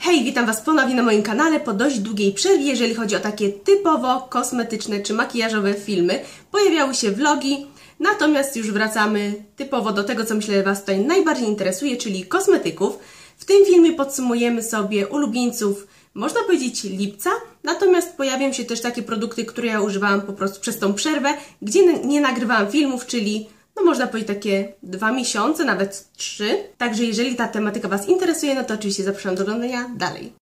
Hej, witam Was ponownie na moim kanale po dość długiej przerwie, jeżeli chodzi o takie typowo kosmetyczne czy makijażowe filmy. Pojawiały się vlogi, natomiast już wracamy typowo do tego, co myślę, że Was tutaj najbardziej interesuje, czyli kosmetyków. W tym filmie podsumujemy sobie ulubieńców, można powiedzieć, lipca, natomiast pojawią się też takie produkty, które ja używałam po prostu przez tą przerwę, gdzie nie nagrywałam filmów, czyli można powiedzieć takie 2 miesiące, nawet 3. Także jeżeli ta tematyka Was interesuje, no to oczywiście zapraszam do oglądania dalej.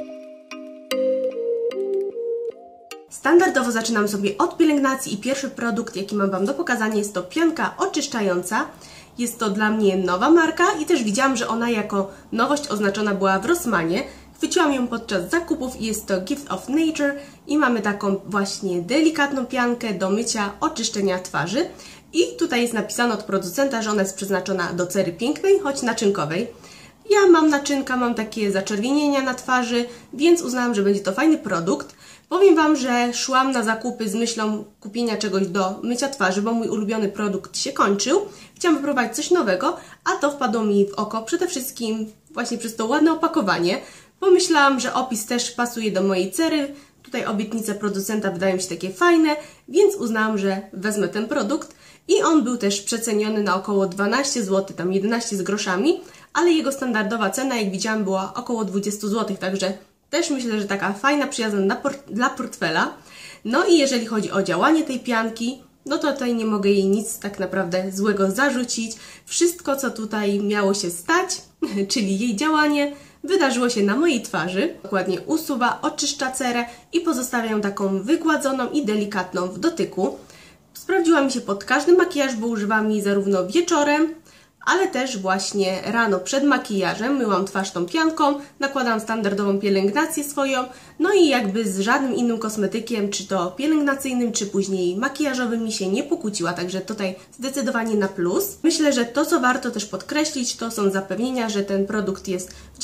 Standardowo zaczynam sobie od pielęgnacji i pierwszy produkt, jaki mam Wam do pokazania, jest to pianka oczyszczająca. Jest to dla mnie nowa marka i też widziałam, że ona jako nowość oznaczona była w Rossmanie. Chwyciłam ją podczas zakupów i jest to Gift of Nature i mamy taką właśnie delikatną piankę do mycia, oczyszczenia twarzy. I tutaj jest napisane od producenta, że ona jest przeznaczona do cery pięknej, choć naczynkowej. Ja mam naczynka, mam takie zaczerwienienia na twarzy, więc uznałam, że będzie to fajny produkt. Powiem Wam, że szłam na zakupy z myślą kupienia czegoś do mycia twarzy, bo mój ulubiony produkt się kończył. Chciałam wypróbować coś nowego, a to wpadło mi w oko przede wszystkim właśnie przez to ładne opakowanie. Pomyślałam, że opis też pasuje do mojej cery. Tutaj obietnice producenta wydają się takie fajne, więc uznałam, że wezmę ten produkt. I on był też przeceniony na około 12 zł, tam 11 z groszami, ale jego standardowa cena, jak widziałam, była około 20 zł, także też myślę, że taka fajna, przyjazna dla portfela. No i jeżeli chodzi o działanie tej pianki, no to tutaj nie mogę jej nic tak naprawdę złego zarzucić. Wszystko, co tutaj miało się stać, czyli jej działanie, wydarzyło się na mojej twarzy. Dokładnie usuwa, oczyszcza cerę i pozostawia ją taką wygładzoną i delikatną w dotyku. Sprawdziła mi się pod każdy makijaż, bo używam jej zarówno wieczorem, ale też właśnie rano przed makijażem. Myłam twarz tą pianką, nakładam standardową pielęgnację swoją, no i jakby z żadnym innym kosmetykiem, czy to pielęgnacyjnym, czy później makijażowym mi się nie pokłóciła, także tutaj zdecydowanie na plus. Myślę, że to, co warto też podkreślić, to są zapewnienia, że ten produkt jest w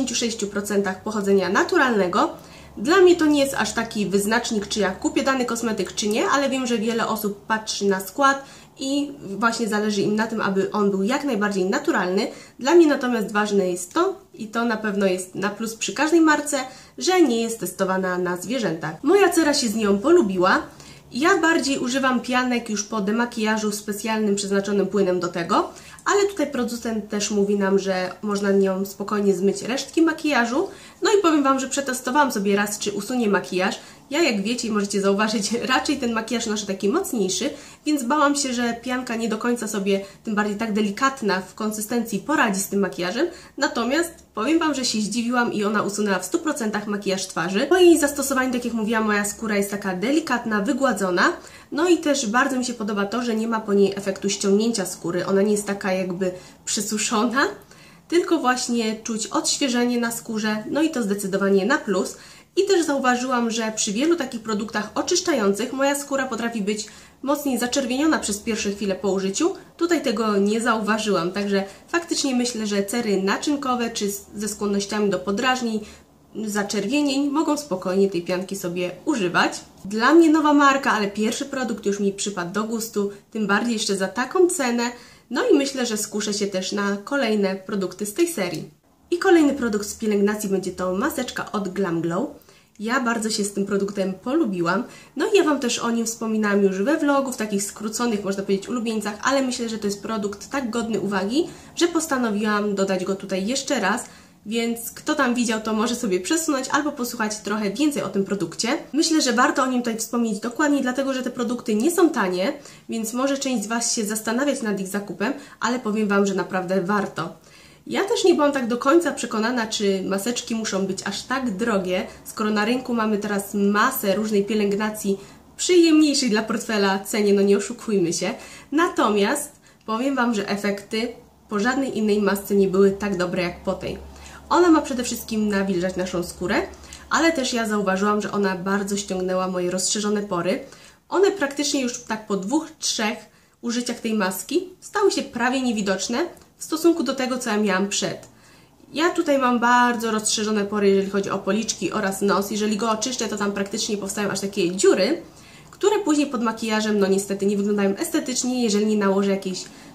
96% pochodzenia naturalnego. Dla mnie to nie jest aż taki wyznacznik, czy ja kupię dany kosmetyk, czy nie, ale wiem, że wiele osób patrzy na skład i właśnie zależy im na tym, aby on był jak najbardziej naturalny. Dla mnie natomiast ważne jest to, i to na pewno jest na plus przy każdej marce, że nie jest testowana na zwierzętach. Moja cera się z nią polubiła. Ja bardziej używam pianek już po demakijażu specjalnym przeznaczonym płynem do tego, ale tutaj producent też mówi nam, że można nią spokojnie zmyć resztki makijażu. No i powiem Wam, że przetestowałam sobie raz, czy usunie makijaż. Ja, jak wiecie i możecie zauważyć, raczej ten makijaż noszę taki mocniejszy, więc bałam się, że pianka nie do końca sobie, tym bardziej tak delikatna w konsystencji, poradzi z tym makijażem. Natomiast powiem Wam, że się zdziwiłam i ona usunęła w 100% makijaż twarzy. Po jej zastosowaniu, tak jak mówiłam, moja skóra jest taka delikatna, wygładzona. No i też bardzo mi się podoba to, że nie ma po niej efektu ściągnięcia skóry. Ona nie jest taka jakby przysuszona, tylko właśnie czuć odświeżenie na skórze, no i to zdecydowanie na plus. I też zauważyłam, że przy wielu takich produktach oczyszczających moja skóra potrafi być mocniej zaczerwieniona przez pierwsze chwile po użyciu. Tutaj tego nie zauważyłam, także faktycznie myślę, że cery naczynkowe czy ze skłonnościami do podrażnień, zaczerwienień mogą spokojnie tej pianki sobie używać. Dla mnie nowa marka, ale pierwszy produkt już mi przypadł do gustu, tym bardziej jeszcze za taką cenę. No i myślę, że skuszę się też na kolejne produkty z tej serii. I kolejny produkt z pielęgnacji będzie to maseczka od Glam Glow. Ja bardzo się z tym produktem polubiłam. No i ja Wam też o nim wspominałam już we vlogu, w takich skróconych, można powiedzieć, ulubieńcach, ale myślę, że to jest produkt tak godny uwagi, że postanowiłam dodać go tutaj jeszcze raz. Więc kto tam widział, to może sobie przesunąć albo posłuchać trochę więcej o tym produkcie. Myślę, że warto o nim tutaj wspomnieć dokładnie, dlatego że te produkty nie są tanie, więc może część z Was się zastanawiać nad ich zakupem, ale powiem Wam, że naprawdę warto. Ja też nie byłam tak do końca przekonana, czy maseczki muszą być aż tak drogie, skoro na rynku mamy teraz masę różnej pielęgnacji przyjemniejszej dla portfela cenie, no nie oszukujmy się. Natomiast powiem Wam, że efekty po żadnej innej masce nie były tak dobre jak po tej. Ona ma przede wszystkim nawilżać naszą skórę, ale też ja zauważyłam, że ona bardzo ściągnęła moje rozszerzone pory. One praktycznie już tak po 2-3 użyciach tej maski stały się prawie niewidoczne w stosunku do tego, co ja miałam przed. Ja tutaj mam bardzo rozszerzone pory, jeżeli chodzi o policzki oraz nos. Jeżeli go oczyszczę, to tam praktycznie powstają aż takie dziury, które później pod makijażem, no niestety nie wyglądają estetycznie, jeżeli nie nałożę jakiejś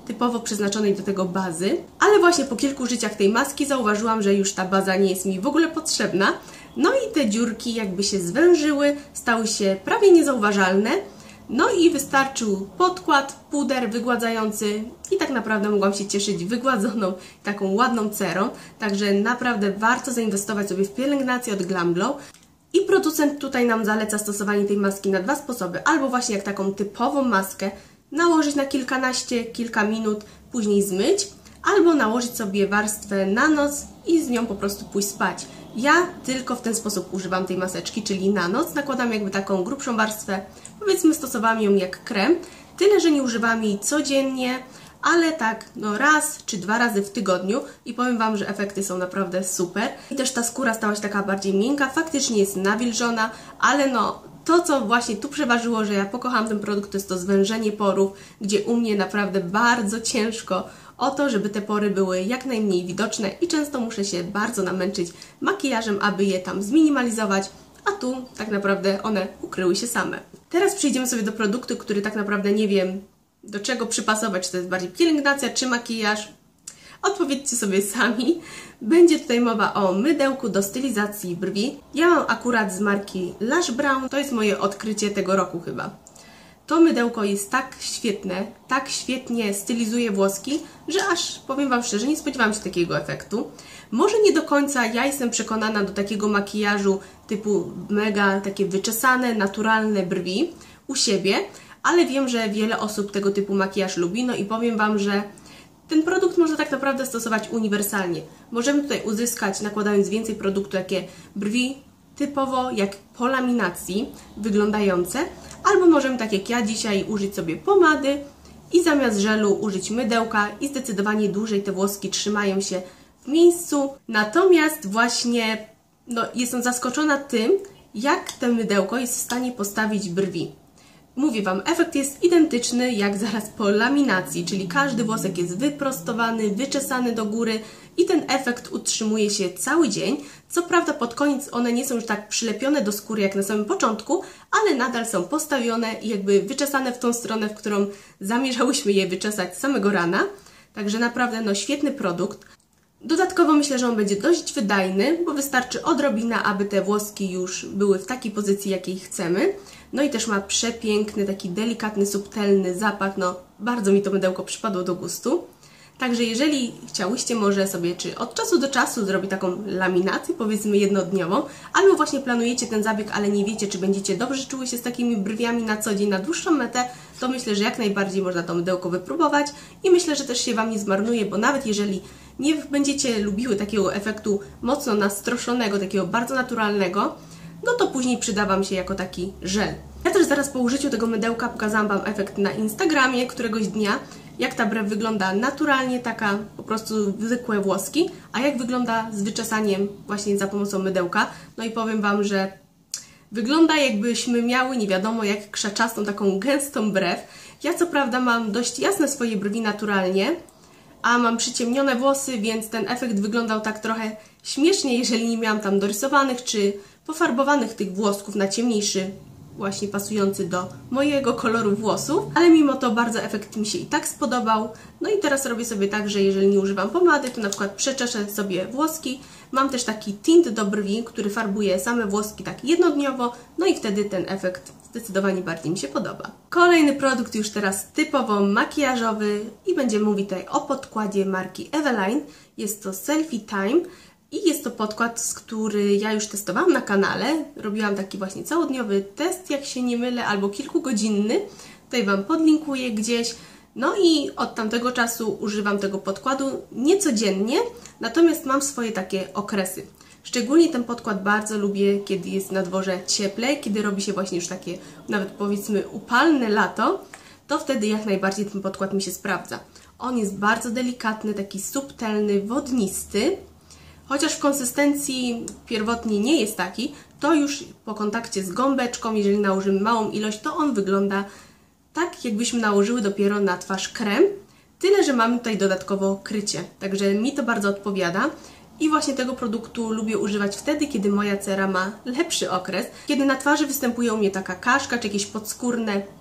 typowo przeznaczonej do tego bazy, ale właśnie po kilku użyciach tej maski zauważyłam, że już ta baza nie jest mi w ogóle potrzebna. No i te dziurki jakby się zwężyły, stały się prawie niezauważalne. No i wystarczył podkład, puder wygładzający i tak naprawdę mogłam się cieszyć wygładzoną, taką ładną cerą. Także naprawdę warto zainwestować sobie w pielęgnację od Glam Glow. I producent tutaj nam zaleca stosowanie tej maski na dwa sposoby. Albo właśnie jak taką typową maskę nałożyć na kilka minut, później zmyć. Albo nałożyć sobie warstwę na noc i z nią po prostu pójść spać. Ja tylko w ten sposób używam tej maseczki, czyli na noc nakładam jakby taką grubszą warstwę. Powiedzmy, stosowałam ją jak krem, tyle że nie używam jej codziennie, ale tak no raz czy dwa razy w tygodniu i powiem Wam, że efekty są naprawdę super. I też ta skóra stała się taka bardziej miękka, faktycznie jest nawilżona, ale no to, co właśnie tu przeważyło, że ja pokochałam ten produkt, to jest to zwężenie porów, gdzie u mnie naprawdę bardzo ciężko o to, żeby te pory były jak najmniej widoczne i często muszę się bardzo namęczyć makijażem, aby je tam zminimalizować, a tu tak naprawdę one ukryły się same. Teraz przejdziemy sobie do produktu, który tak naprawdę nie wiem do czego przypasować, czy to jest bardziej pielęgnacja, czy makijaż. Odpowiedzcie sobie sami. Będzie tutaj mowa o mydełku do stylizacji brwi. Ja mam akurat z marki Lash Brown, to jest moje odkrycie tego roku chyba. To mydełko jest tak świetne, tak świetnie stylizuje włoski, że aż powiem Wam szczerze, nie spodziewałam się takiego efektu. Może nie do końca ja jestem przekonana do takiego makijażu typu mega takie wyczesane, naturalne brwi u siebie, ale wiem, że wiele osób tego typu makijaż lubi, no i powiem Wam, że ten produkt można tak naprawdę stosować uniwersalnie. Możemy tutaj uzyskać, nakładając więcej produktu, jakie brwi typowo jak po laminacji wyglądające, albo możemy, tak jak ja dzisiaj, użyć sobie pomady i zamiast żelu użyć mydełka i zdecydowanie dłużej te włoski trzymają się w miejscu. Natomiast właśnie jestem zaskoczona tym, jak to mydełko jest w stanie postawić brwi. Mówię Wam, efekt jest identyczny jak zaraz po laminacji, czyli każdy włosek jest wyprostowany, wyczesany do góry i ten efekt utrzymuje się cały dzień. Co prawda pod koniec one nie są już tak przylepione do skóry jak na samym początku, ale nadal są postawione i jakby wyczesane w tą stronę, w którą zamierzałyśmy je wyczesać z samego rana. Także naprawdę świetny produkt. Dodatkowo myślę, że on będzie dość wydajny, bo wystarczy odrobina, aby te włoski już były w takiej pozycji, jakiej chcemy. No i też ma przepiękny, taki delikatny, subtelny zapach. Bardzo mi to mydełko przypadło do gustu. Także jeżeli chciałyście może sobie, czy od czasu do czasu zrobić taką laminację, powiedzmy jednodniową, albo właśnie planujecie ten zabieg, ale nie wiecie, czy będziecie dobrze czuły się z takimi brwiami na co dzień, na dłuższą metę, to myślę, że jak najbardziej można to mydełko wypróbować i myślę, że też się Wam nie zmarnuje, bo nawet jeżeli nie będziecie lubiły takiego efektu mocno nastroszonego, takiego bardzo naturalnego, no to później przyda Wam się jako taki żel. Ja też zaraz po użyciu tego mydełka pokazałam Wam efekt na Instagramie któregoś dnia, jak ta brew wygląda naturalnie, taka po prostu zwykłe włoski, a jak wygląda z wyczesaniem właśnie za pomocą mydełka. No i powiem Wam, że wygląda jakbyśmy miały nie wiadomo jak krzaczastą, taką gęstą brew. Ja co prawda mam dość jasne swoje brwi naturalnie, a mam przyciemnione włosy, więc ten efekt wyglądał tak trochę śmiesznie, jeżeli nie miałam tam dorysowanych czy pofarbowanych tych włosków na ciemniejszy, właśnie pasujący do mojego koloru włosów, ale mimo to bardzo efekt mi się i tak spodobał. No i teraz robię sobie tak, że jeżeli nie używam pomady, to na przykład przeczeszę sobie włoski. Mam też taki tint do brwi, który farbuje same włoski tak jednodniowo, no i wtedy ten efekt zdecydowanie bardziej mi się podoba. Kolejny produkt już teraz typowo makijażowy i będziemy mówić tutaj o podkładzie marki Eveline. Jest to Selfie Time. I jest to podkład, który ja już testowałam na kanale. Robiłam taki właśnie całodniowy test, jak się nie mylę, albo kilkugodzinny. Tutaj Wam podlinkuję gdzieś. No i od tamtego czasu używam tego podkładu niecodziennie, natomiast mam swoje takie okresy. Szczególnie ten podkład bardzo lubię, kiedy jest na dworze cieplej, kiedy robi się właśnie już takie nawet powiedzmy upalne lato, to wtedy jak najbardziej ten podkład mi się sprawdza. On jest bardzo delikatny, taki subtelny, wodnisty. Chociaż w konsystencji pierwotnie nie jest taki, to już po kontakcie z gąbeczką, jeżeli nałożymy małą ilość, to on wygląda tak, jakbyśmy nałożyły dopiero na twarz krem. Tyle, że mamy tutaj dodatkowo krycie. Także mi to bardzo odpowiada. I właśnie tego produktu lubię używać wtedy, kiedy moja cera ma lepszy okres. Kiedy na twarzy występuje u mnie taka kaszka, czy jakieś podskórne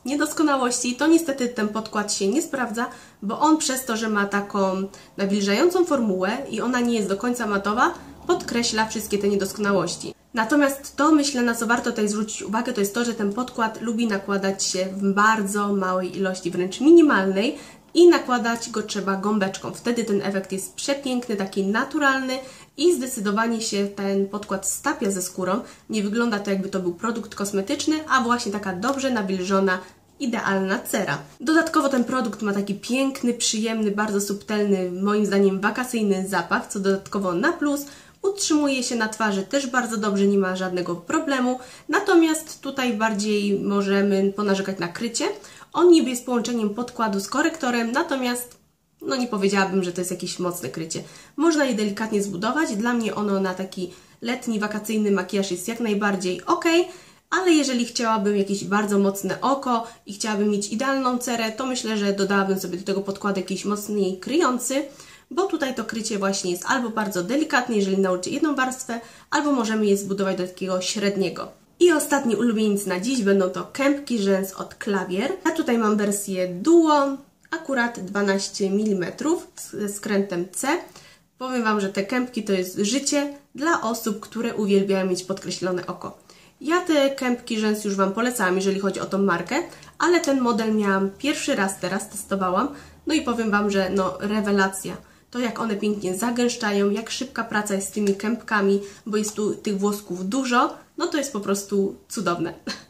niedoskonałości, to niestety ten podkład się nie sprawdza, bo on przez to, że ma taką nawilżającą formułę i ona nie jest do końca matowa, podkreśla wszystkie te niedoskonałości. Natomiast to, myślę, na co warto tutaj zwrócić uwagę, to jest to, że ten podkład lubi nakładać się w bardzo małej ilości, wręcz minimalnej, i nakładać go trzeba gąbeczką. Wtedy ten efekt jest przepiękny, taki naturalny i zdecydowanie się ten podkład stapia ze skórą. Nie wygląda to, jakby to był produkt kosmetyczny, a właśnie taka dobrze nawilżona, idealna cera. Dodatkowo ten produkt ma taki piękny, przyjemny, bardzo subtelny, moim zdaniem wakacyjny zapach, co dodatkowo na plus. Utrzymuje się na twarzy też bardzo dobrze, nie ma żadnego problemu. Natomiast tutaj bardziej możemy ponarzekać na krycie. On niby jest połączeniem podkładu z korektorem, natomiast no nie powiedziałabym, że to jest jakieś mocne krycie. Można je delikatnie zbudować. Dla mnie ono na taki letni, wakacyjny makijaż jest jak najbardziej ok, ale jeżeli chciałabym jakieś bardzo mocne oko i chciałabym mieć idealną cerę, to myślę, że dodałabym sobie do tego podkładu jakiś mocniej kryjący, bo tutaj to krycie właśnie jest albo bardzo delikatne, jeżeli nałożycie jedną warstwę, albo możemy je zbudować do takiego średniego. I ostatni ulubieniec na dziś będą to kępki rzęs od Klavier. Ja tutaj mam wersję Duo, akurat 12 mm ze skrętem C. Powiem Wam, że te kępki to jest życie dla osób, które uwielbiają mieć podkreślone oko. Ja te kępki rzęs już Wam polecałam, jeżeli chodzi o tą markę, ale ten model miałam pierwszy raz, teraz testowałam. No i powiem Wam, że no rewelacja. To jak one pięknie zagęszczają, jak szybka praca jest z tymi kępkami, bo jest tu tych włosków dużo, no to jest po prostu cudowne.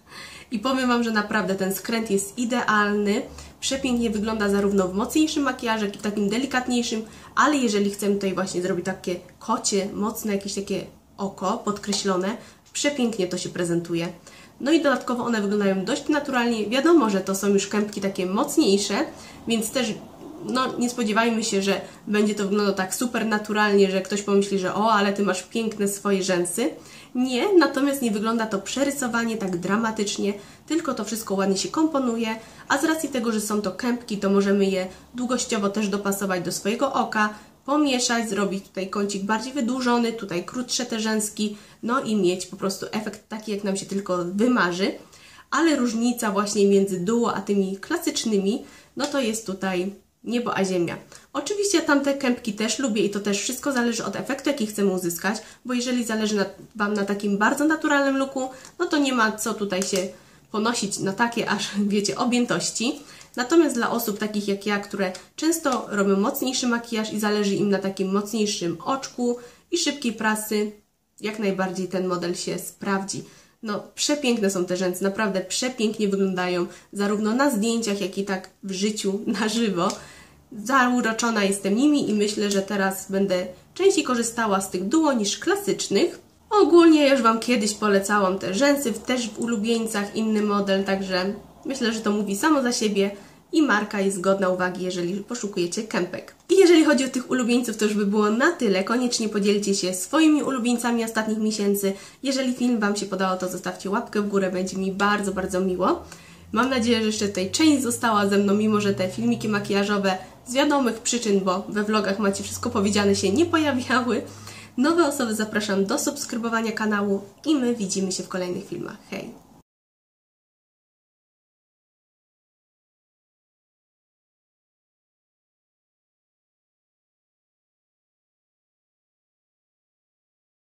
I powiem Wam, że naprawdę ten skręt jest idealny, przepięknie wygląda zarówno w mocniejszym makijażu, jak i w takim delikatniejszym, ale jeżeli chcemy tutaj właśnie zrobić takie kocie, mocne jakieś takie oko podkreślone, przepięknie to się prezentuje. No i dodatkowo one wyglądają dość naturalnie. Wiadomo, że to są już kępki takie mocniejsze, więc też no, nie spodziewajmy się, że będzie to wyglądało tak super naturalnie, że ktoś pomyśli, że o, ale Ty masz piękne swoje rzęsy. Nie, natomiast nie wygląda to przerysowanie tak dramatycznie, tylko to wszystko ładnie się komponuje, a z racji tego, że są to kępki, to możemy je długościowo też dopasować do swojego oka, pomieszać, zrobić tutaj kącik bardziej wydłużony, tutaj krótsze te rzęski, no i mieć po prostu efekt taki, jak nam się tylko wymarzy. Ale różnica właśnie między Duo a tymi klasycznymi, no to jest tutaj niebo a ziemia. Oczywiście tamte kępki też lubię i to też wszystko zależy od efektu, jaki chcemy uzyskać, bo jeżeli zależy Wam na takim bardzo naturalnym looku, no to nie ma co tutaj się ponosić na takie aż, wiecie, objętości. Natomiast dla osób takich jak ja, które często robią mocniejszy makijaż i zależy im na takim mocniejszym oczku i szybkiej pracy, jak najbardziej ten model się sprawdzi. No, przepiękne są te rzęsy, naprawdę przepięknie wyglądają, zarówno na zdjęciach, jak i tak w życiu, na żywo. Zauroczona jestem nimi i myślę, że teraz będę częściej korzystała z tych Duo niż klasycznych. Ogólnie już Wam kiedyś polecałam te rzęsy, też w ulubieńcach inny model, także myślę, że to mówi samo za siebie i marka jest godna uwagi, jeżeli poszukujecie kępek. I jeżeli chodzi o tych ulubieńców, to już by było na tyle. Koniecznie podzielcie się swoimi ulubieńcami ostatnich miesięcy. Jeżeli film Wam się podobał, to zostawcie łapkę w górę, będzie mi bardzo, bardzo miło. Mam nadzieję, że jeszcze tutaj część została ze mną, mimo że te filmiki makijażowe z wiadomych przyczyn, bo we vlogach macie wszystko powiedziane, się nie pojawiały. Nowe osoby zapraszam do subskrybowania kanału i my widzimy się w kolejnych filmach. Hej!